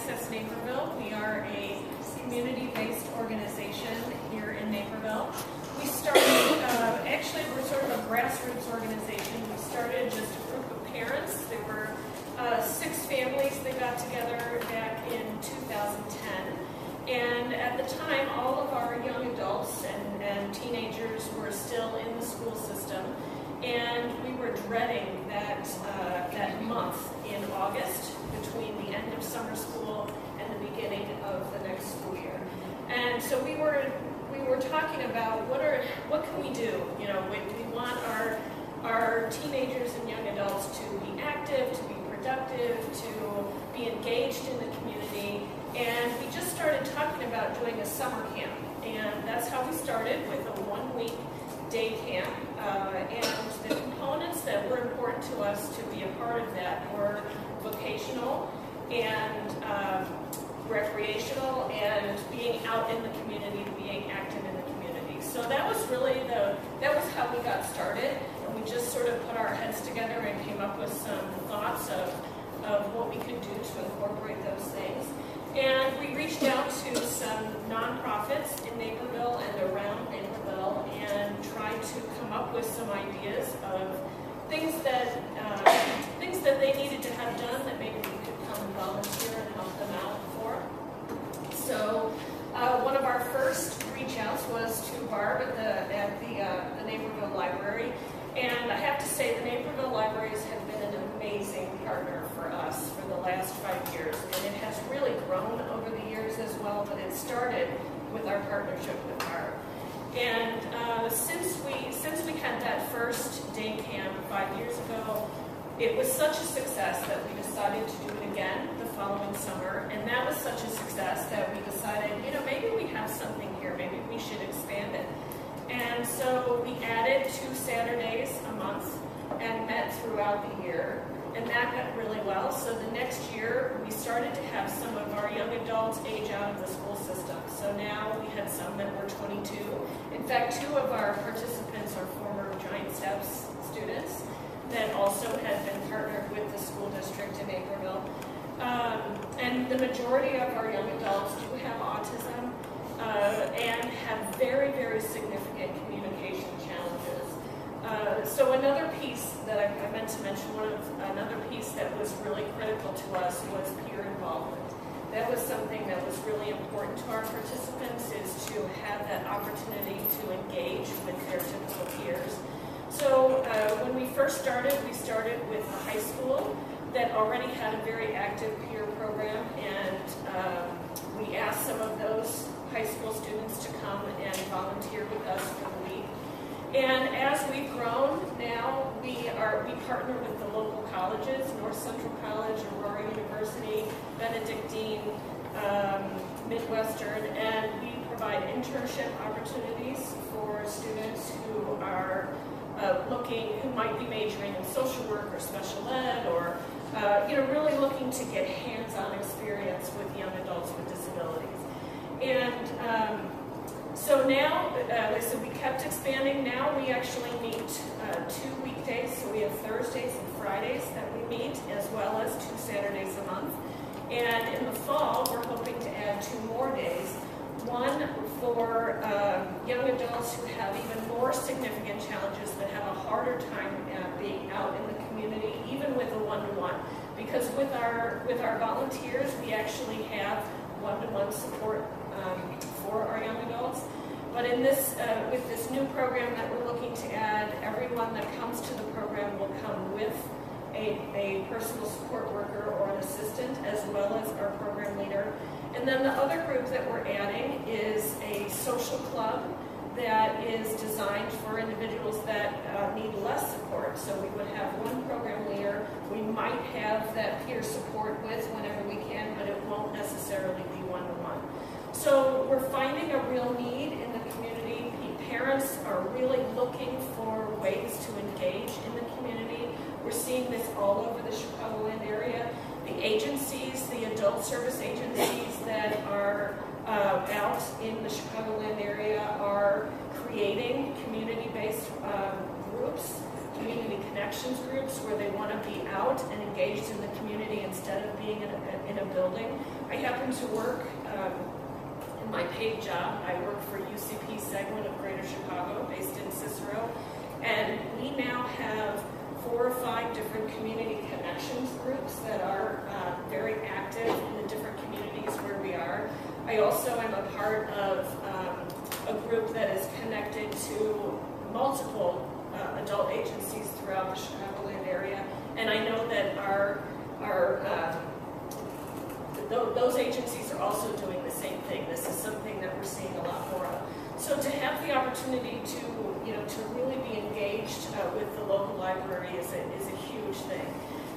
Access Naperville. We are a community-based organization here in Naperville. We started, actually we're sort of a grassroots organization. We started just a group of parents. There were 6 families that got together back in 2010. And at the time, all of our young adults and teenagers were still in the school system. And we were dreading that month in August between the end of summer school and the beginning of the next school year. And so we were talking about what can we do? You know, we want our teenagers and young adults to be active, to be productive, to be engaged in the community. And we just started talking about doing a summer camp. And that's how we started, with a 1-week day camp. And the components that were important to us to be a part of that were vocational and recreational, and being out in the community, being active in the community. So that was really that was how we got started. And we just sort of put our heads together and came up with some thoughts of what we could do to incorporate those things. And we reached out to some nonprofits in Naperville and around Naperville and tried to come up with some ideas of things that they needed to have done that maybe we could come and volunteer and help them out for. So one of our first reach outs was to Barb at the Naperville Library. And I have to say, the Naperville Libraries have been an amazing partner for us for the last 5 years. And it has really grown over the years as well, but it started with our partnership with Barb. And since we had that first day camp 5 years ago, it was such a success that we decided to do it again the following summer. And that was such a success that we decided, you know, maybe we have something here, maybe we should expand it. And so we added 2 Saturdays a month and met throughout the year. And that went really well. So the next year, we started to have some of our young adults age out of the school system. So now we had some that were 22. In fact, 2 of our participants are former Giant Steps students that also had been partnered with the school district in Naperville. And the majority of our young adults do have autism and have very, very significant communication challenges. So another piece that I meant to mention, another piece that was really critical to us was peer involvement. That was something that was really important to our participants, is to have that opportunity to engage with their typical peers. So when we first started, we started with a high school that already had a very active peer program, and we asked some of those high school students to come and volunteer with us for the week. And as we've grown, now we partner with the local colleges, North Central College, Aurora University, Benedictine, Midwestern, and we provide internship opportunities for students who are who might be majoring in social work or special ed, or really looking to get hands-on experience with young adults with disabilities. And so now, so we kept expanding. Now we actually meet 2 weekdays, so we have Thursdays and Fridays that we meet, as well as 2 Saturdays a month. And in the fall, we're hoping to add 2 more days. One for young adults who have even more significant challenges, that have a harder time being out in the community, even with a one-to-one. Because with our volunteers, we actually have one-to-one support for our young adults. But in this, with this new program that we're looking to add, everyone that comes to the program will come with a personal support worker or an assistant, as well as our program leader. And then the other group that we're adding is a social club that is designed for individuals that need less support. So we would have one program leader. We might have that peer support with whenever we can, but it won't necessarily be one-to-one. So we're finding a real need in the community. Parents are really looking for ways to engage in the community. We're seeing this all over the Chicagoland area. The agencies, the adult service agencies that are out in the Chicagoland area are creating community-based groups, community connections groups, where they want to be out and engaged in the community instead of being in a building. I happen to work in my paid job. I work for UCP segment of Greater Chicago, based in Cicero, and we now have 4 or 5 different community connections groups that are very active in the different communities where we are. I also am a part of a group that is connected to multiple adult agencies throughout the Chicagoland area, and I know that those agencies are also doing the same thing. This is something that we're seeing a lot more of. So to have the opportunity to really be engaged with the local library is a huge thing.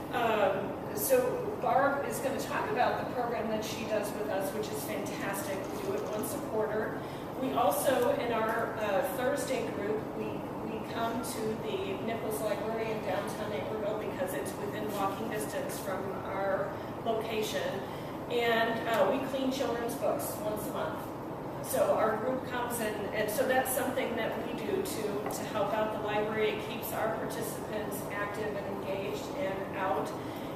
So Barb is going to talk about the program that she does with us, which is fantastic. We do it once a quarter. We also, in our Thursday group, we come to the Nichols Library in downtown Naperville because it's within walking distance from our location. And we clean children's books once a month. So our group comes in, and so that's something that we do to help out the library. It keeps our participants active and engaged and out.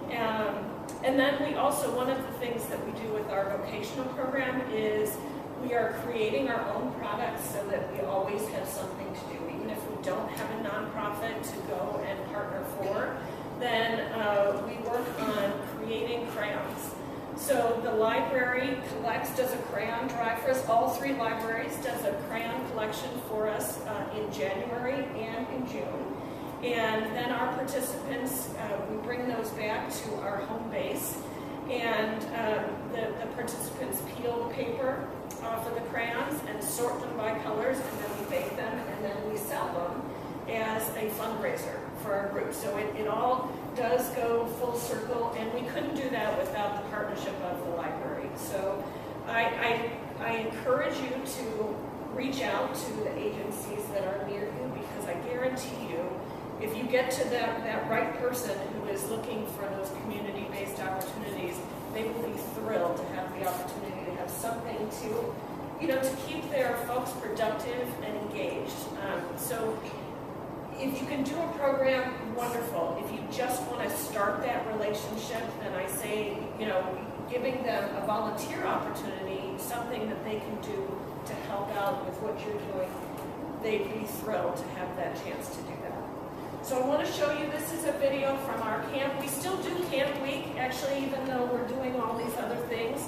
And then we also, one of the things that we do with our vocational program is we are creating our own products so that we always have something to do. Even if we don't have a nonprofit to go and partner for, then we work on creating crayons. So the library does a crayon drive for us. All 3 libraries does a crayon collection for us in January and in June. And then our participants, we bring those back to our home base. And the participants peel the paper off of the crayons and sort them by colors, and then we bake them, and then we sell them as a fundraiser for our group. So it all does go full circle, and we couldn't do that without the partnership of the library. So I encourage you to reach out to the agencies that are near you, because I guarantee you, if you get to that right person who is looking for those community-based opportunities, they will be thrilled to have the opportunity to have something to keep their folks productive and engaged. So if you can do a program, wonderful. If you just want to start that relationship, then I say, giving them a volunteer opportunity, something that they can do to help out with what you're doing, they'd be thrilled to have that chance to do that. So I want to show you, this is a video from our camp. We still do Camp Week, actually, even though we're doing all these other things.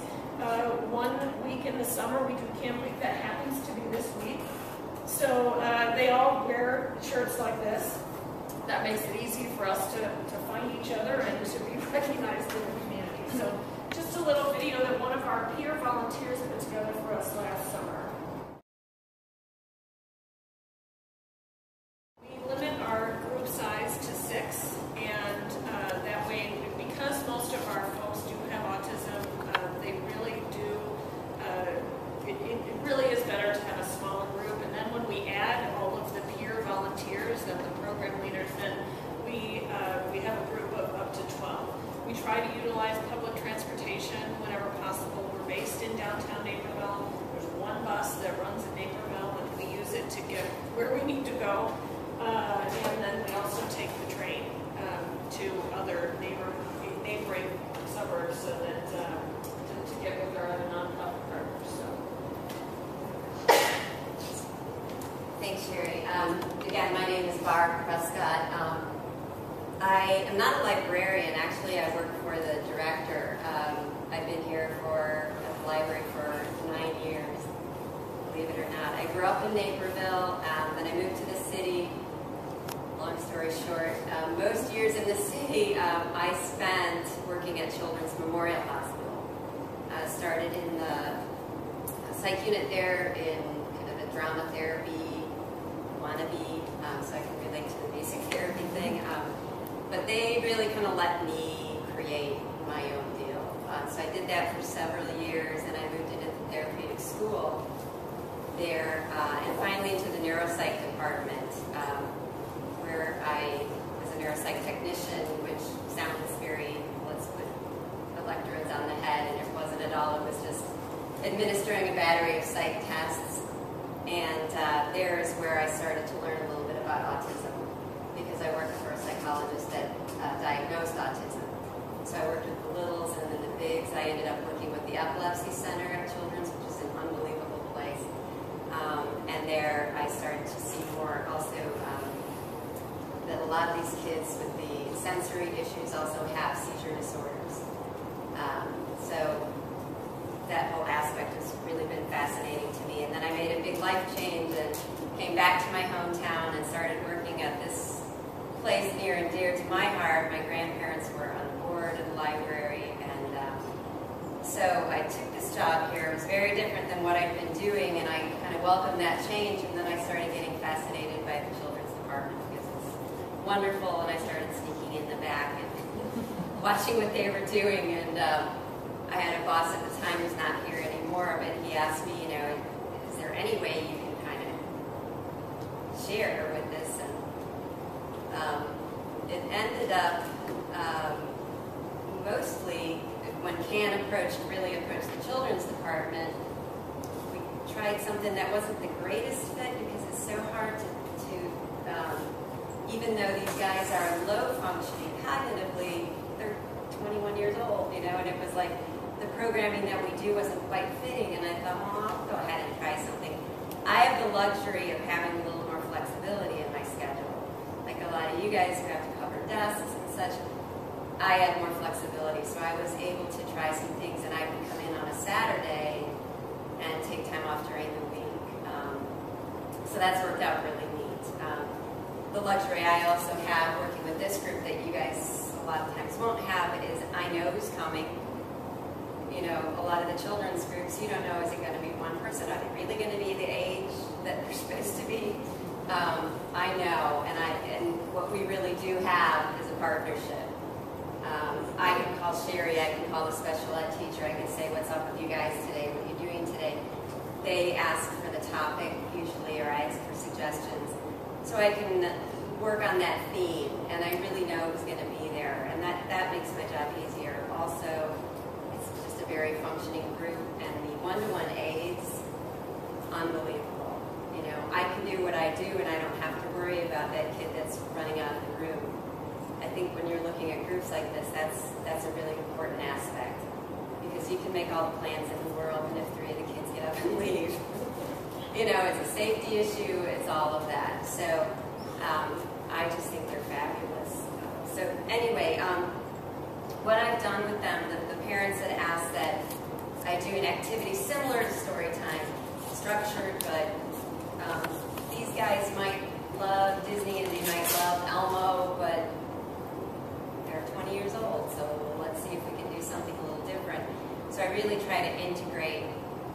1 week in the summer, we do Camp Week. That happens to be this week. So they all wear shirts like this. That makes it easy for us to find each other and to be recognized in the community. So just a little video that one of our peer volunteers put together for us last summer. We limit our group size to 6, and that way, because most of our folks do have autism, they really do, it really is better to have a smaller group. And then when we add all of the peer volunteers and the program leaders, then we have a group of up to 12. We try to utilize public transportation whenever possible. We're based in downtown Naperville. There's 1 bus that runs in Naperville, and we use it to get where we need to go. And then we also take the train to other neighboring suburbs so that to get with our other nonprofit partners. So. Thanks, Sherry. Again, my name is Barb Prescott. I am not a librarian. Actually, I work for the director. I've been here at the library for 9 years, believe it or not. I grew up in Naperville, then I moved to the city. Long story short, most years in the city I spent working at Children's Memorial Hospital. I started in the psych unit there in kind of a drama therapy wannabe, so I can relate to the basic therapy thing. But they really kind of let me create my own deal. So I did that for several years, and I moved into the therapeutic school there, and finally into the neuropsych department, where I was a neuropsych technician, which sounds very, let's put electrodes on the head, and it wasn't at all. It was just administering a battery of psych tests. And there is where I started to learn a little bit about autism, because I worked for a psychologist that diagnosed autism. So I worked with the littles and then the bigs. I ended up working with the the Epilepsy Center at Children's, which is an unbelievable place. And there I started to see more also that a lot of these kids with the sensory issues also have seizure disorders. So that whole aspect has really been fascinating to me. And then I made a big life change and came back to my hometown and started working at this place near and dear to my heart. My grandparents were on the board of the library, and so I took this job here. It was very different than what I'd been doing, and I kind of welcomed that change, and then I started getting fascinated by the children's department because it's wonderful, and I started sneaking in the back and watching what they were doing. And I had a boss at the time who's not here anymore, but he asked me, is there any way you can kind of share with this? And it ended up mostly when Can really approached the children's department, we tried something that wasn't the greatest fit because it's so hard to even though these guys are low functioning cognitively, they're 21 years old, and it was like the programming that we do wasn't quite fitting, and I thought, well, I'll go ahead and try something. I have the luxury of having a little more flexibility in my schedule. Like a lot of you guys who have to cover desks and such, I had more flexibility, so I was able to try some things, and I would come in on a Saturday and take time off during the week. So that's worked out really neat. The luxury I also have working with this group that you guys a lot of times won't have is I know who's coming. A lot of the children's groups, you don't know, is it going to be one person? Are they really going to be the age that they're supposed to be? I know, and what we really do have is a partnership. I can call Sherry, I can call the special ed teacher, I can say, what's up with you guys today? What are you doing today? They ask for the topic usually, or I ask for suggestions. So I can work on that theme, and I really know who's going to be there, and that makes my job easier. Also, it's just a very functioning group, and the one-to-one aids, unbelievable. I can do what I do, and I don't have to worry about that kid that's running out of the room. I think when you're looking at groups like this, that's a really important aspect, because you can make all the plans in the world, and if 3 of the kids get up and leave, it's a safety issue, it's all of that. So I just think they're fabulous. So anyway, what I've done with them, the parents had asked that I do an activity similar to story time, structured, but these guys might love Disney and they might love Elmo, but they're 20 years old, so let's see if we can do something a little different. So I really try to integrate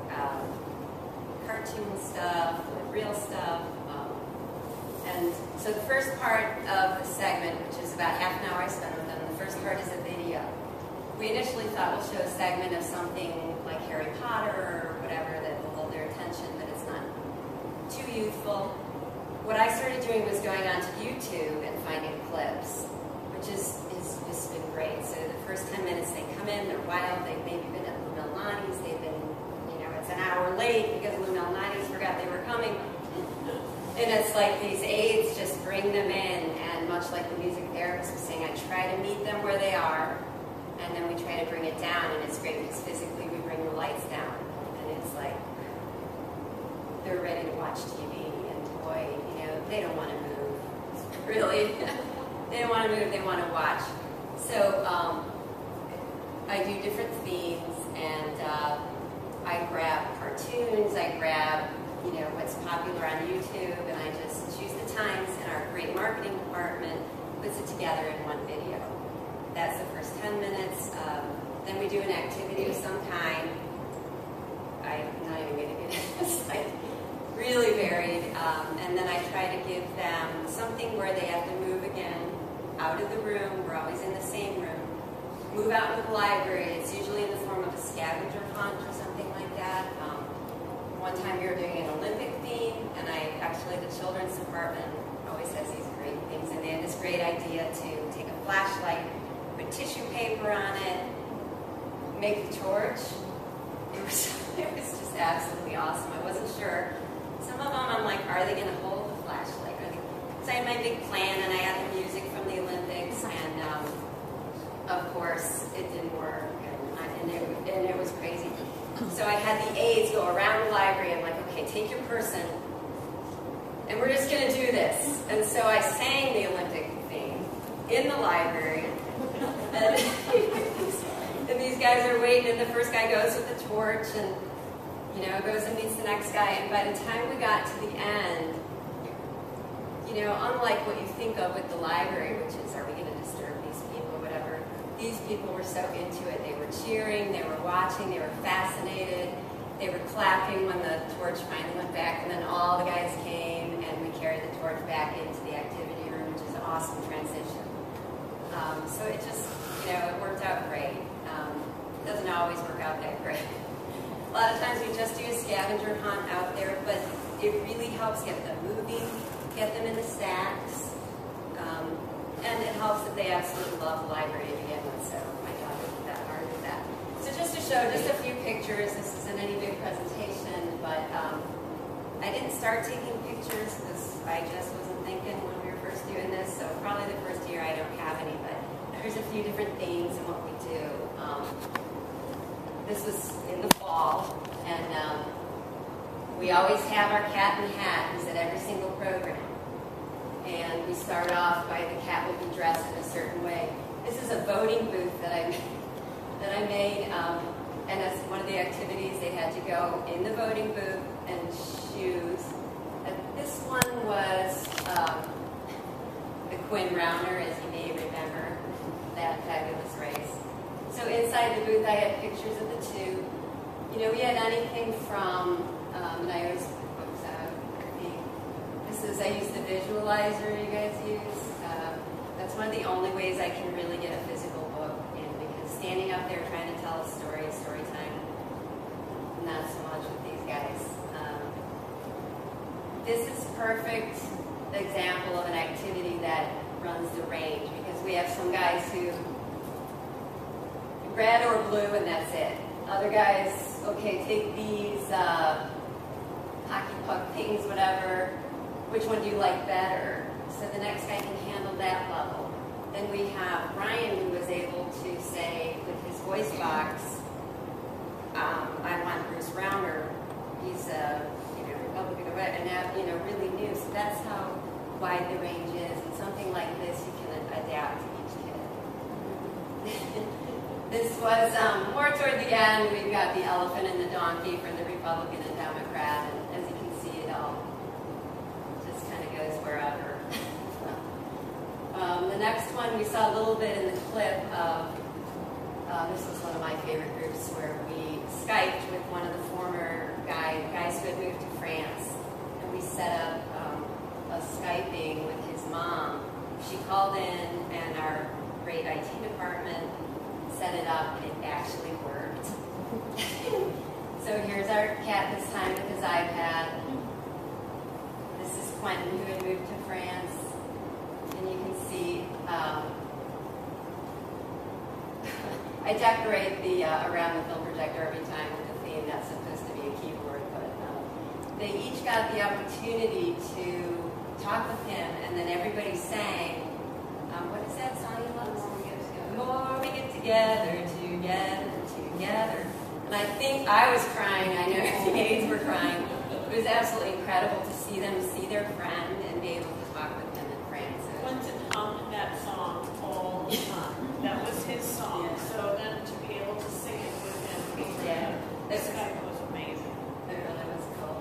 cartoon stuff with real stuff. And so the first part of the segment, which is about half an hour I spent with them, the first part is a video. We initially thought we'll show a segment of something like Harry Potter or whatever that will hold their attention, but it's not too youthful. What I started doing was going onto YouTube and finding clips, which is just been great. So the first 10 minutes they come in, they're wild, they've maybe been at Lou Malnati's, they've been, it's an hour late because Lou Malnati's forgot they were coming. And it's like these aides just bring them in, and much like the music therapist was saying, I try to meet them where they are, and then we try to bring it down, and it's great because physically we bring the lights down, and it's like they're ready to watch TV, and boy, they don't want to move, really. They don't want to move, they want to watch. So I do different themes, and I grab cartoons, I grab what's popular on YouTube, and I just choose the times, and our great marketing department puts it together in one video. That's the first 10 minutes. Then we do an activity of some kind. I'm not even going to get it. It's like really varied. And then I try to give them something where they have to move again out of the room. We're always in the same room. Move out into the library. It's usually in the form of a scavenger hunt or something like that. One time we were doing an Olympic theme, and the children's department always has these great things, and they had this great idea to take a flashlight, put tissue paper on it, make the torch. It was just absolutely awesome. I wasn't sure. Some of them I'm like, are they going to hold the flashlight? So I had my big plan, and I had the music from the Olympics, and of course it didn't work, and it was crazy. So I had the aides go around the library. I'm like, okay, take your person, and we're just going to do this. And so I sang the Olympic theme in the library. And these guys are waiting, and the first guy goes with the torch, and goes and meets the next guy. And by the time we got to the end, unlike what you think of with the library, which is, are we going to disturb these people or whatever, these people were so into it. They were cheering, they were watching, they were fascinated, they were clapping when the torch finally went back, and then all the guys came, and we carried the torch back into the activity room, which is an awesome transition. So it just, it worked out great. It doesn't always work out that great. A lot of times we just do a scavenger hunt out there, but it really helps get them moving, get them in the stacks, and it helps that they absolutely love the library to begin with, so my job isn't that hard with that. So just to show just a few pictures, this isn't any big presentation, but I didn't start taking pictures because I just wasn't thinking when we were first doing this, so probably the first year I don't have any, but there's a few different themes in what we do. This was in the fall, and we always have our cat in the hat who's at every single program. And we start off by the cat will be dressed in a certain way. This is a voting booth that I made, and as one of the activities, they had to go in the voting booth and choose. And this one was the Quinn Rounder, as you may remember, that fabulous race. So inside the booth, I had pictures of the two. We had anything from, and I always, I use the visualizer you guys use. That's one of the only ways I can really get a physical book in, because standing up there trying to tell a story time, not so much with these guys. This is a perfect example of an activity that runs the range, because we have some guys who red or blue and that's it. Other guys, okay, take these hockey puck things, whatever. Which one do you like better? So the next guy can handle that level. Then we have Brian, who was able to say with his voice box, I want Bruce Rounder. He's a Republican, and that really new. So that's how wide the range is. And something like this you can adapt to each kid. This was more toward the end. We've got the elephant and the donkey for the Republican and Democrat, and as you can see, it all just kind of goes wherever. The next one we saw a little bit in the clip of, this was one of my favorite groups, where we Skyped with one of the former guys who had moved to France, and we set up a Skyping with his mom. She called in, and our great IT department set it up, and it actually worked. So here's our cat this time with his iPad. This is Quentin, who had moved to France, and you can see I decorate the around the film projector every time with the theme. That's supposed to be a keyboard, but they each got the opportunity to talk with him, and then everybody sang. What is that song you love? More we get together, together. And I think I was crying. I know the aides were crying. It was absolutely incredible to see them see their friend and be able to talk with them in France. Quentin hummed that song all the time. That was his song. Yeah. So then to be able to sing it with him, Yeah. this guy was amazing. It really was cool.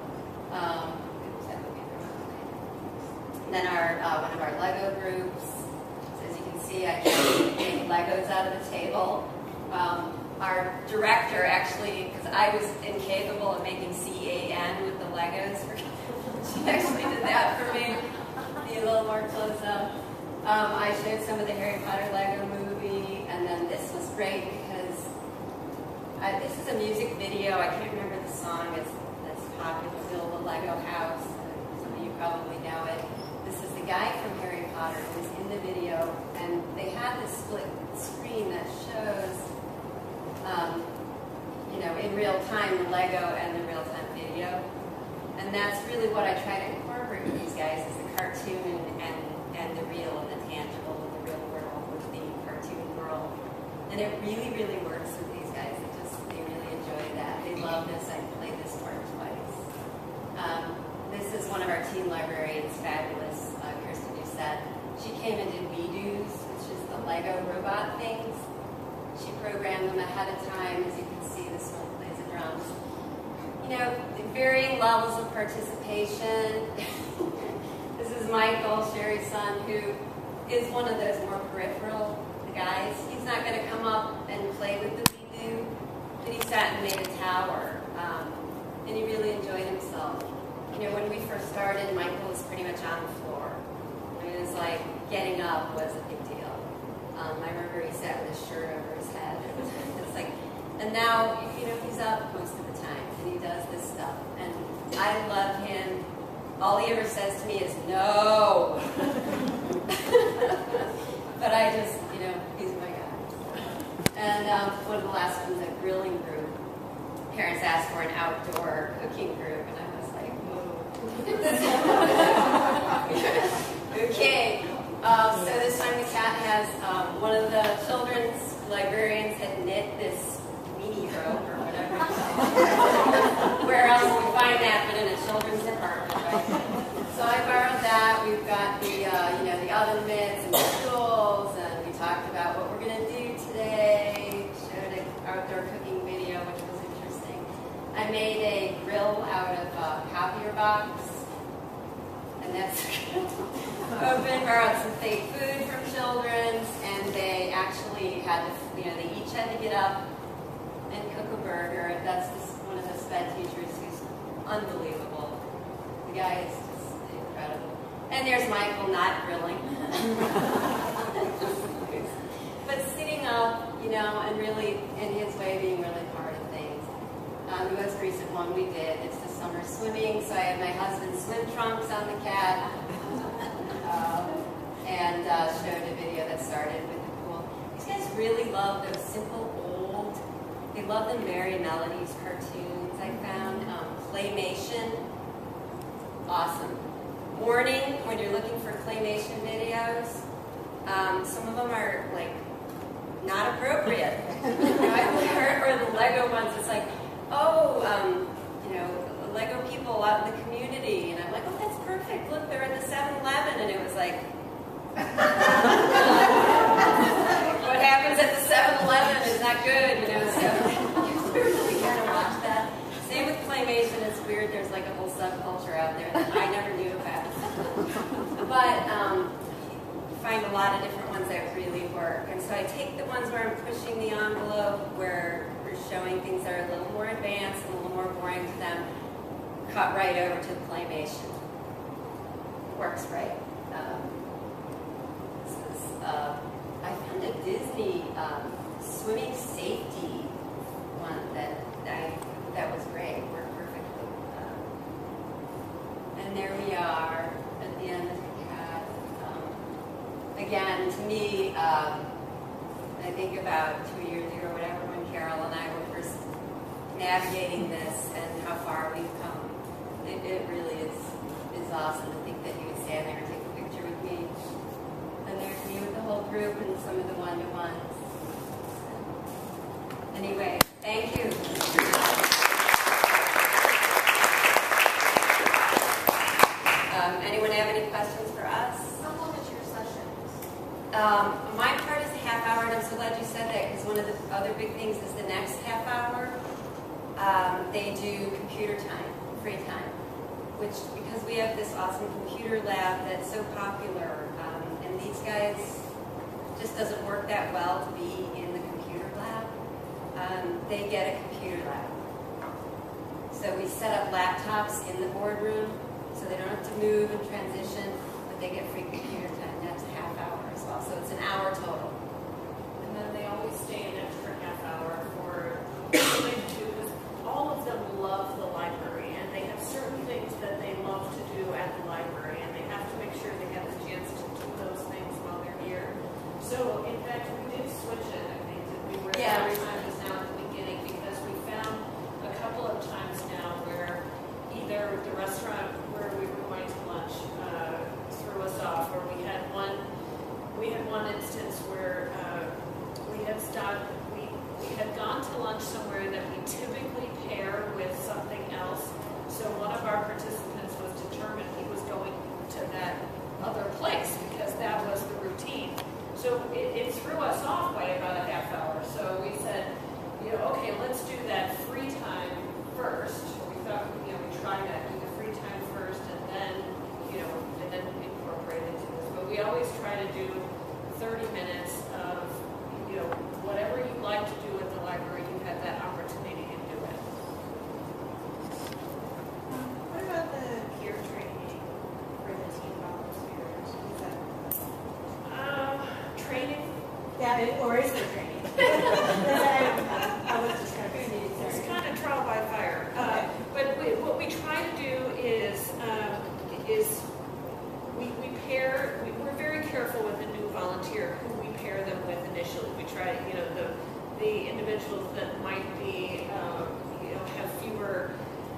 Then one of our Lego groups. So as you can see, I made Legos out of the table. Our director actually, because I was incapable of making CAN with the Legos, she actually did that for me. Be a little more close up. I showed some of the Harry Potter Lego movie, and then this was great because this is a music video. I can't remember the song. That's popular still, the Lego House. Some of you probably know it. This is the guy from Harry Potter who's in the video, and they have this split screen that shows, in real time the Lego and the real time video, and that's really what I try to incorporate with these guys: is the cartoon and the real and the tangible and the real world with the cartoon world, and it really, really works with these guys. They really enjoy that. They love the of our teen librarians, fabulous, Kirsten Doucette. She came and did We-Dos, which is the Lego robot things. She programmed them ahead of time. As you can see, this one plays the drums. You know, varying levels of participation. This is Michael, Sherry's son, who is one of those more peripheral guys. He's not going to come up and play with the We-Do, but he sat and made a tower, and he really enjoyed himself. You know, when we first started, Michael was pretty much on the floor. I mean, it was like getting up was a big deal. I remember he sat with his shirt over his head. It's like, and now, you know, he's up most of the time, and he does this stuff. And I love him. All he ever says to me is, no. But I just, you know, he's my guy. And one of the last ones, a grilling group. Parents asked for an outdoor cooking group, and I was like, whoa. Okay. So this time the cat has, one of the children's librarians had knit this weenie robe or whatever. Where else do we find that but in a children's department, right? So I borrowed that. We've got the, you know, the oven mitts and the stools, and we talked about what we're going to do today. Showed an outdoor cooking video, which was interesting. I made a grill out of a copier box, and that's open. Borrowed some fake food from children's, and they actually had to, you know, they each had to get up and cook a burger. That's just one of the sped teachers who's unbelievable. The guy is just incredible. And there's Michael not grilling. But sitting up, you know, and really, in his way, being really part of things. The most recent one we did, it's the summer swimming, so I had my husband's swim trunks on the cat, and showed a video that started with the pool. These guys really love those simple old, they love the Merry Melodies cartoons I found. Claymation, awesome. Warning, when you're looking for claymation videos, some of them are like not appropriate. Or the Lego ones, it's like, oh, you know, Lego people out in the community, and I'm like, oh, that's perfect. Look, they're at the 7-Eleven, and it was like, what happens at the 7-Eleven is not good, you know. So you really gotta watch that. Same with claymation. It's weird. There's like a whole subculture out there that I never knew about. But you find a lot of different ones that really work. And so I take the ones where I'm pushing the envelope, where we're showing things that are a little more advanced and a little more boring to them, cut right over to the claymation. Works right. This is, I found a Disney swimming safety one that was great. Worked perfectly. And there we are at the end of the cat. Again, to me, I think about 2 years ago or whatever, when Carol and I were first navigating this and how far we've come. It really is awesome to think that you would stand there and take a picture with me. And there's me with the whole group and some of the one-to-ones. Anyway, thank you. Anyone have any questions for us? How long is your session? My part is a half hour, and I'm so glad you said that, because one of the other big things is the next half hour. They do computer time, free time, which, because we have this awesome computer lab that's so popular, and these guys just doesn't work that well to be in the computer lab, they get a computer lab. So we set up laptops in the boardroom, so they don't have to move and transition, but they get free computer time. That's a half hour as well, so it's an hour total. And then they always stay an extra half hour for what they do, because all of them love the library, and they have certain things that they love to do at the library, and they have to make sure they have the chance to do those things while they're here. So, in fact, we did switch it, I think, that we were every time just now at the beginning, because we found a couple of times now where either the restaurant where we were going to lunch threw us off, or we had one instance where we had gone to lunch somewhere that we typically pair with something else. So one of our participants was determined he always try to do 30 minutes of, you know, whatever you'd like to do at the library, you have that opportunity to do it. What about the peer training for the teen volunteers? Is that Training? yeah, or is there training? I was just kind of confused. It's kind of trial by fire. But what we try to do is we pair, we're very careful with a new volunteer who we pair them with initially. We try, you know, the individuals that might be, you know, have fewer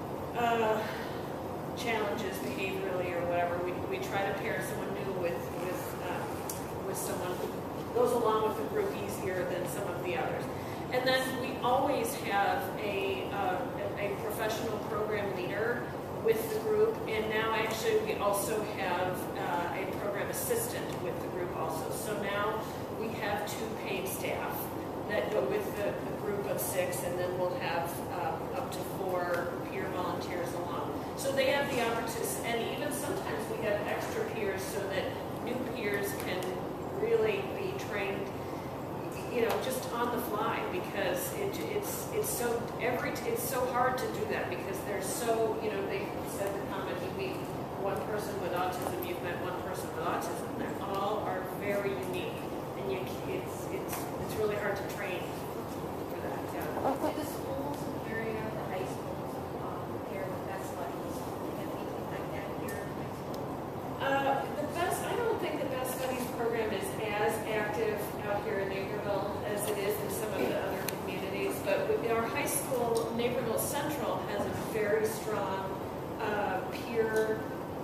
challenges behaviorally or whatever. We try to pair someone new with someone who goes along with the group easier than some of the others. And then we always have a professional program leader with the group, and now actually we also have a program assistant with the group also. So now we have 2 paid staff that go with the group of 6, and then we'll have up to 4 peer volunteers along. So they have the opportunity, and even sometimes we have extra peers so that new peers can really be trained, you know, just on the fly, because it's so hard to do that, because there's so, you know, they said the comment, you meet one person with autism, you've met one person with autism. They all are very unique, and it's really hard to train for that. Yeah. Do the schools in the area, the high schools, pair with best buddies? Have anything like that here in high school? The best, I don't think the Best Buddies program is as active out here in Naperville as it is in some of the other communities, but in our high school, Naperville Central has a very strong peer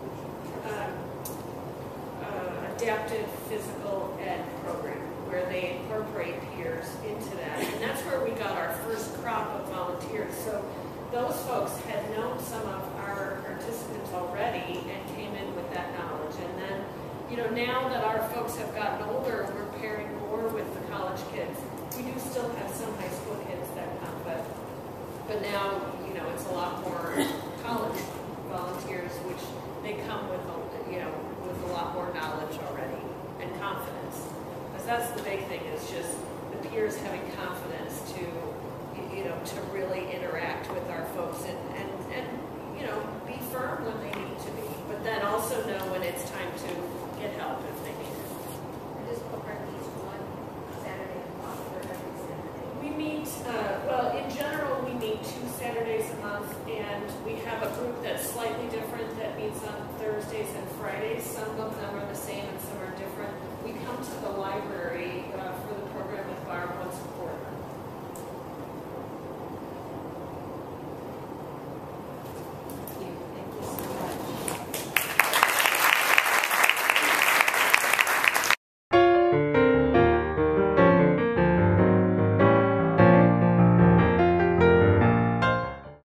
adaptive physical ed program where they incorporate peers into that. And that's where we got our first crop of volunteers. So those folks had known some of our participants already and came in with that knowledge. And then, you know, now that our folks have gotten older, we're pairing more with the college kids. We do still have some high school kids that come, but now, you know, it's a lot more college volunteers, which they come with, you know, with a lot more knowledge already and confidence. Because that's the big thing, is just the peers having confidence to, you know, to really interact with our folks and you know, be firm when they need to be, but then also know when it's time to get help if they need it. And this program meets one Saturday a month or every Saturday? We meet, well, in general, we meet 2 Saturdays a month, and we have a group that's slightly different that meets on Thursdays and Fridays. Some of them are the same and some are different. We come to the library for the program with Barb once a quarter.